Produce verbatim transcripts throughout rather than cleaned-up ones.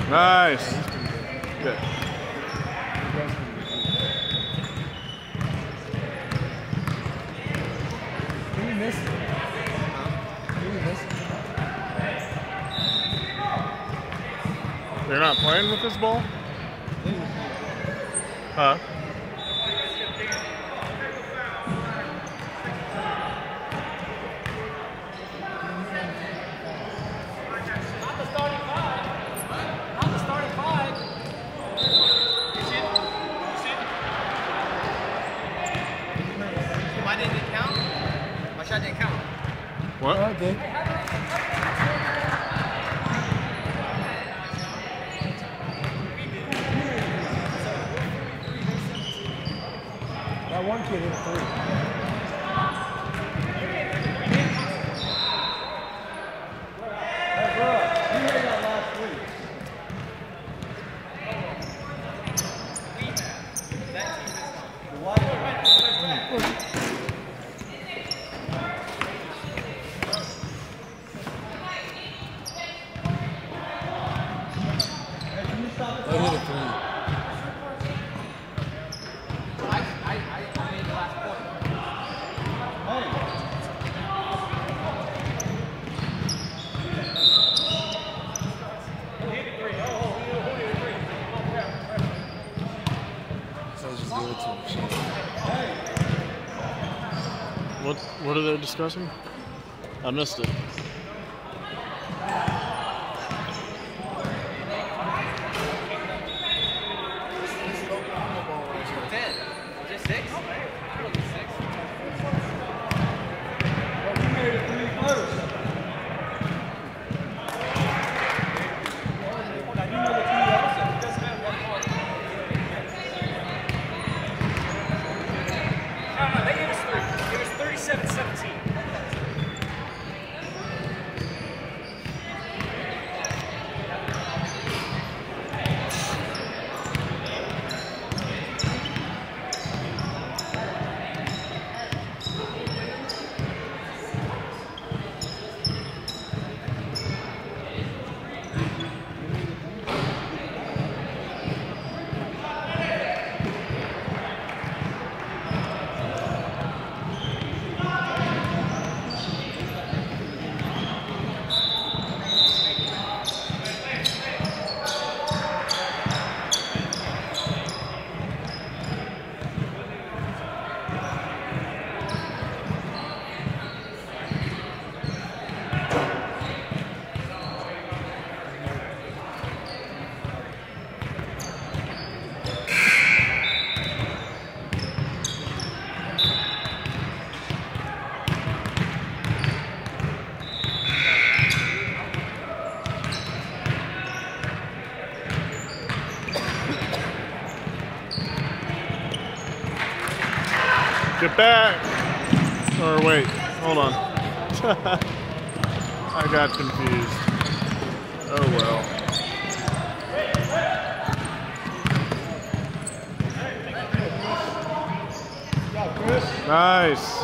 Nice. Good. Who you missing? Who you missing? They're not playing with this ball? Huh? What? Oh, I did. That one kid hit three. Hey, bro, you made that last week. The white one. What what are they discussing? I missed it. Get back! Or wait, hold on. I got confused. Oh well. Nice.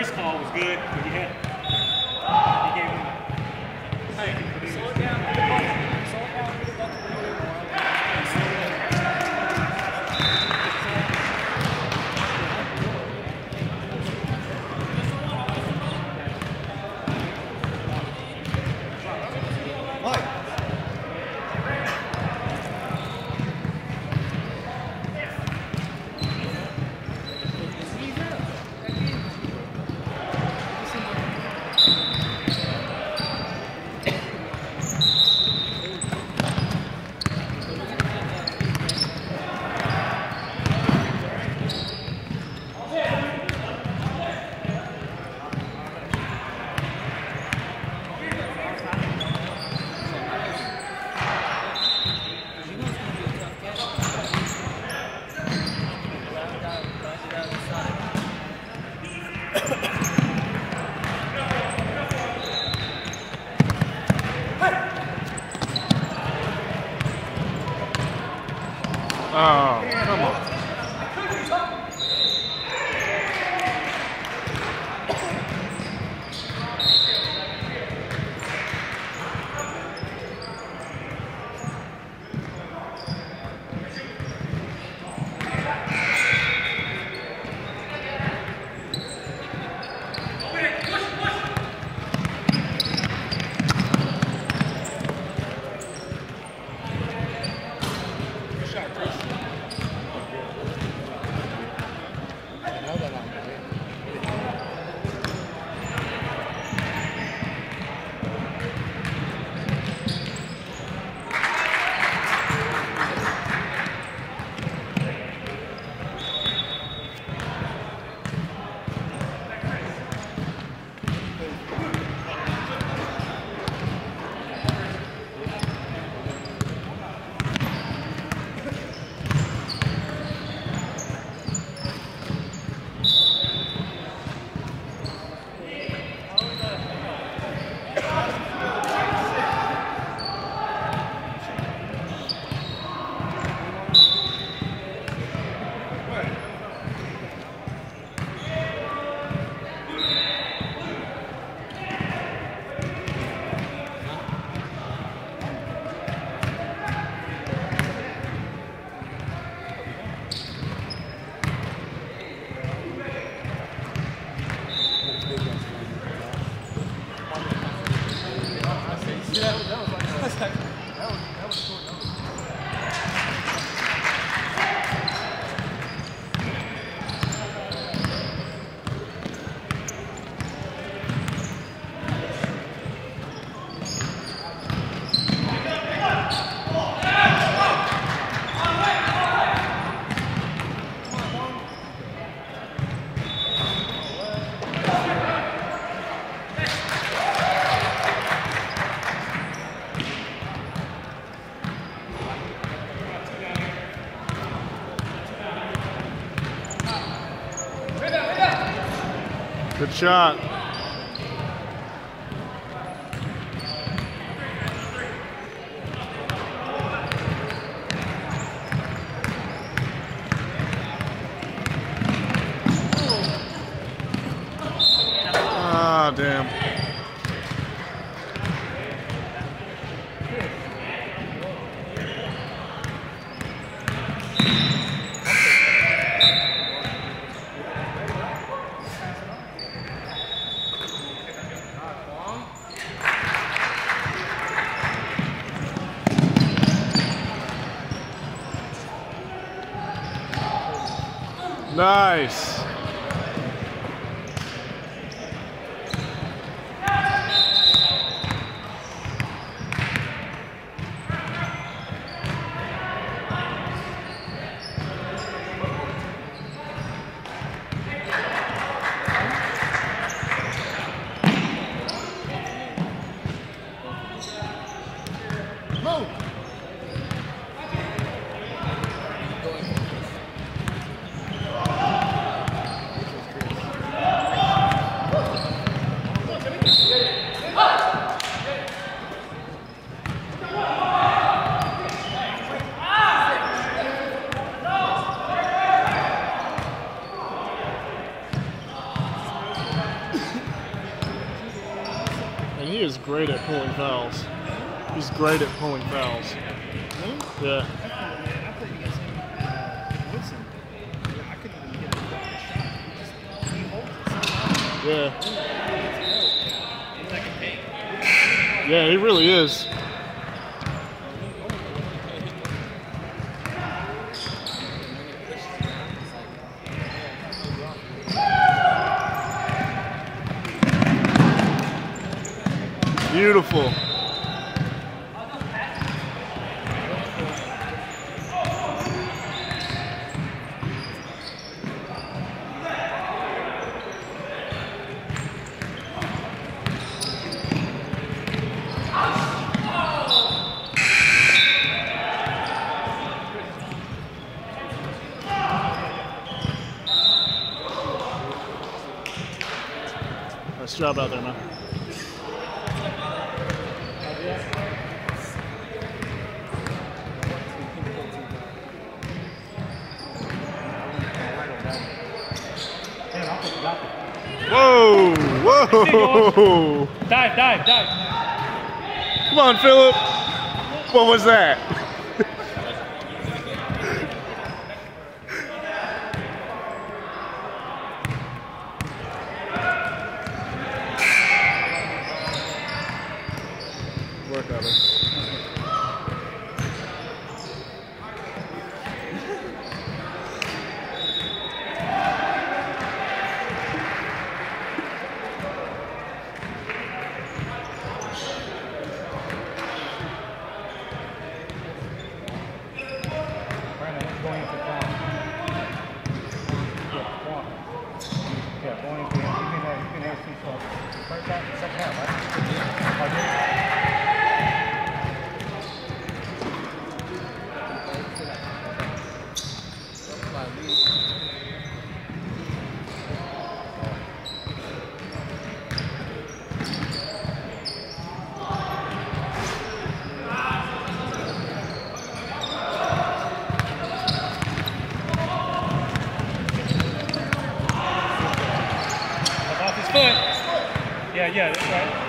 first call was good, but you had you gave him. Hey, slow it down. Slow it down. Oh, come on. Good shot. Ah, damn. Nice. is great at pulling fouls. He's great at pulling fouls. Really? Yeah. I thought, man, I thought you guys had uh, Woodson. I couldn't even get a shot. He just he holds it so well. Yeah. He's like a tank. Yeah, he really is. Beautiful. Nice job out there, man. Whoa! Whoa! Dive, dive, dive. Come on, Philip. What was that? Work out it. Going into Quan. Yeah, Quan. Yeah, going into him. You can have, you can have two shots. First half, second half, right? Oh, yeah. Foot. Yeah, yeah, that's right.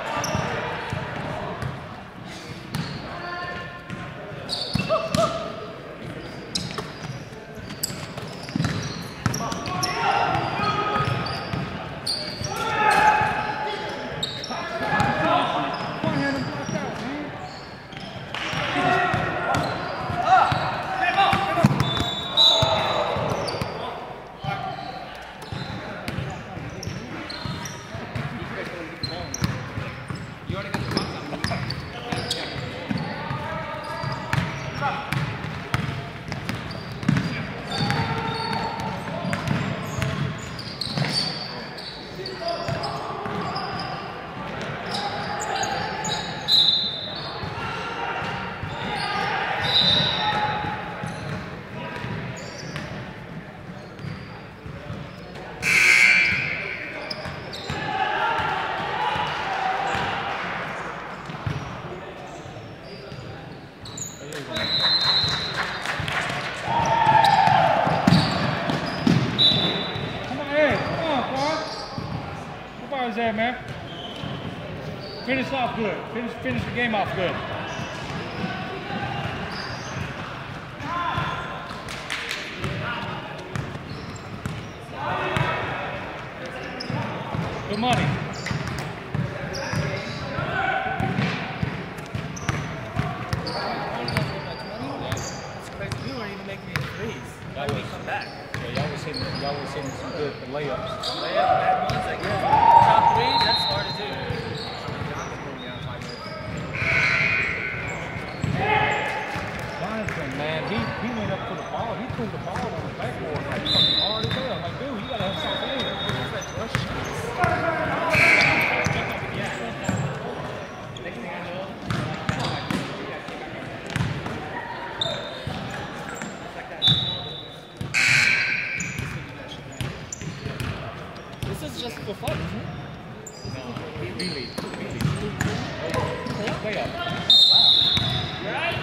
There, man. Finish off good. Finish, finish the game off good. Good money. You weren't even making any threes. Why did we come back? Yeah, y'all was hitting, y'all was hitting some good layups. Layup, bad ones, I guess. Top threes, that's hard to do. Jonathan, man, he, he went up for the ball. He threw the ball on the backboard like fucking hard as hell. I'm like, dude, you gotta have something in there. This is just for fun, isn't it? No, really, really. Way up. Wow. You're right?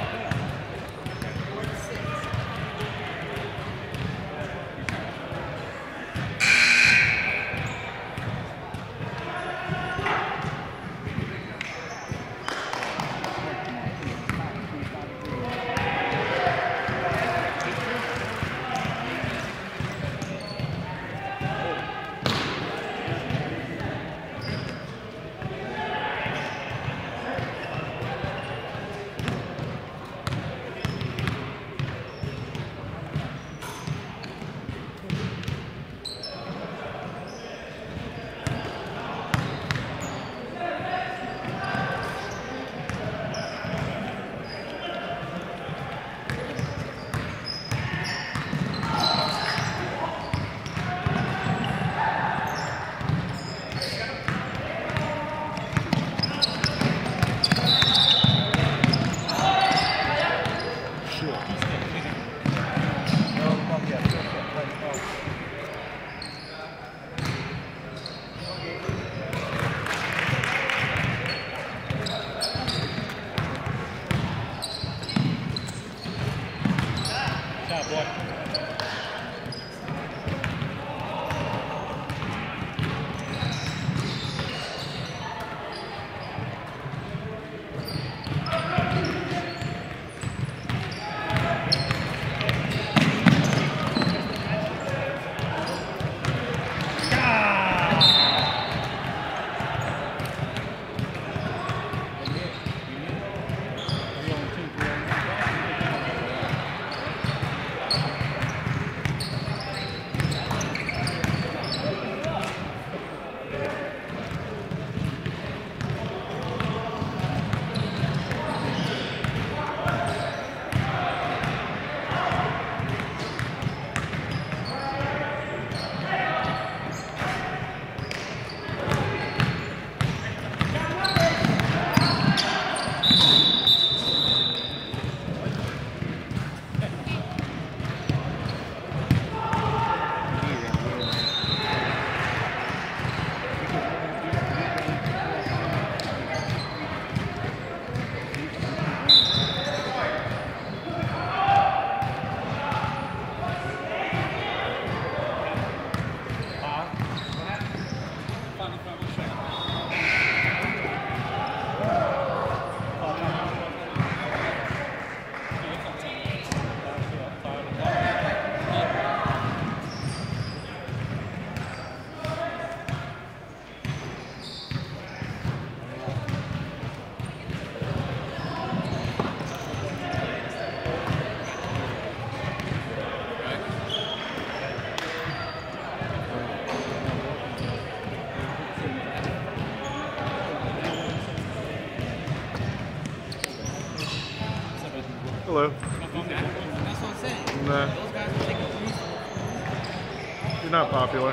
though. That's what I'm saying. Nah. Those guys will take a breeze. You're not popular.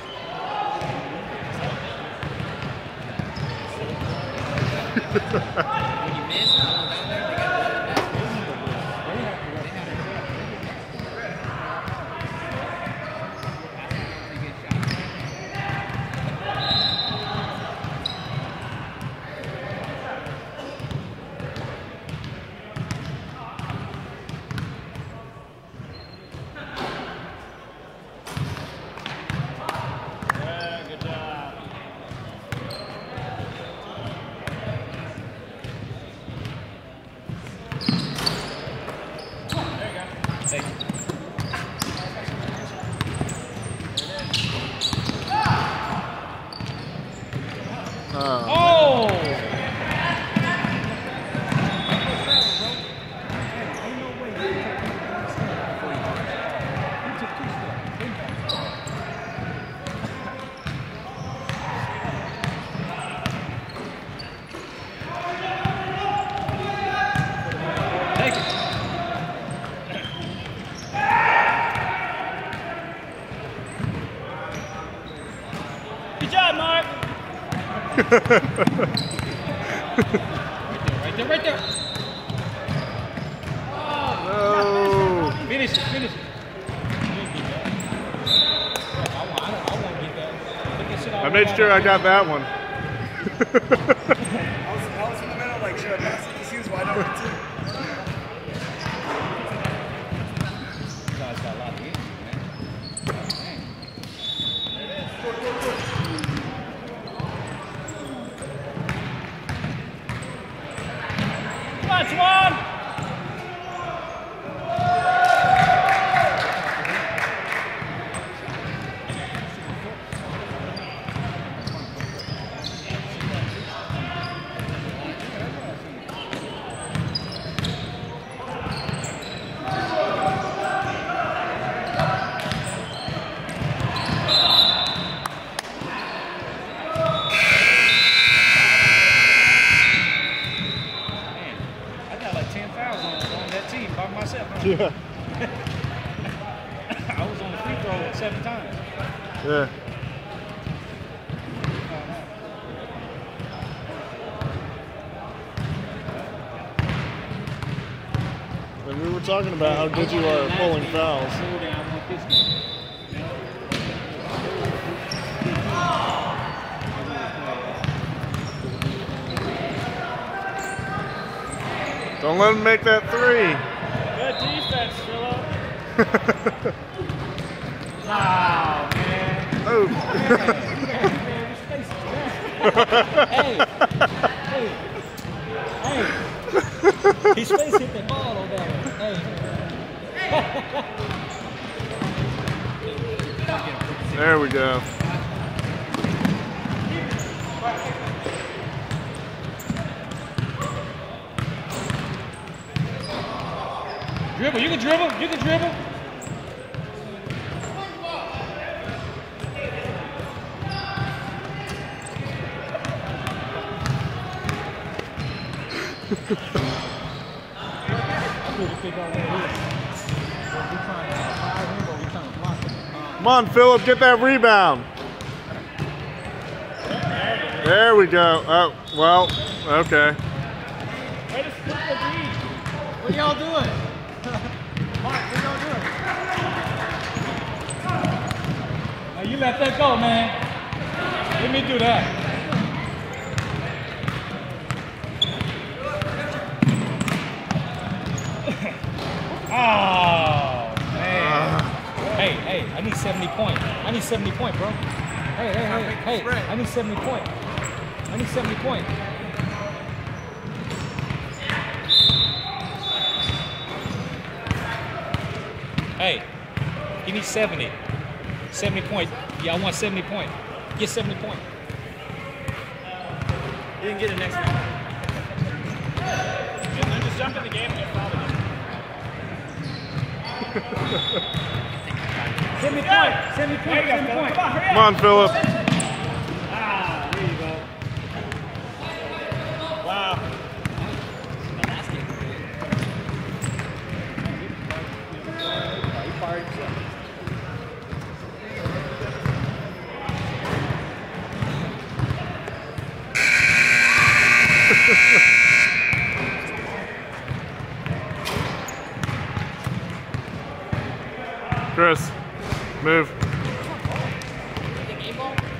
When you miss, you go down there, they got the Oh. Oh! Good job, Mark! right there, right there. No. Finish it, finish it. I made sure I got that one. I was, I was in the middle, like, should I pass it? Because he was wide open too. Guys got a lot of games, man. Come on, Swan! By myself, huh? Yeah. I was on the free throw seven times. Yeah. And we were talking about how good you are at pulling fouls. Don't let him make that three. Good defense, Phillip. Wow, man. Oh. Hey, hey, hey. His face hit the ball over there. Hey. There we go. Dribble, you can dribble, you can dribble. Come on, Phillip, get that rebound. There we go. Oh, well, okay. What y'all doing? Mark, what y'all doing? Now you let that go, man. Let me do that. Oh, man. Uh. Hey, hey, I need seventy point. I need seventy point, bro. Hey, hey, hey, hey, I need seventy point. I need seventy point. Hey, give me seventy. seventy point. Yeah, I want seventy point. Get seventy point. You didn't get it next time. Then just jump in the game and get fouled again. seventy point. seventy point. seventy point. Come on, hurry up. Come on, Phillip. Ah, there you go. Wow. single.